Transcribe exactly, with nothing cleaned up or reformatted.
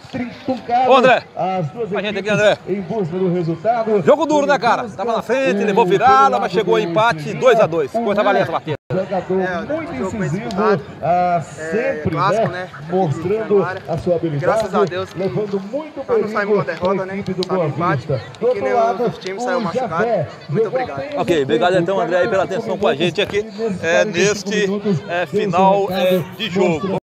Ô, André, a gente aqui, André. Em busca do resultado. Jogo duro, né, cara? Tava na frente, levou virada, mas chegou em empate dois a dois. Coisa valia essa partida. Jogador é, muito incisivo, ah, sempre, é, clássico, né, né? mostrando a sua habilidade, graças a Deus, levando muito perigo não saímos com a derrota, para a né? equipe do Sabe, Boa empate, Vista. e que nem os outros times saiu machucado. Muito obrigado. Ok, obrigado então, André, aí pela atenção com a gente aqui é, neste é, final é, de jogo.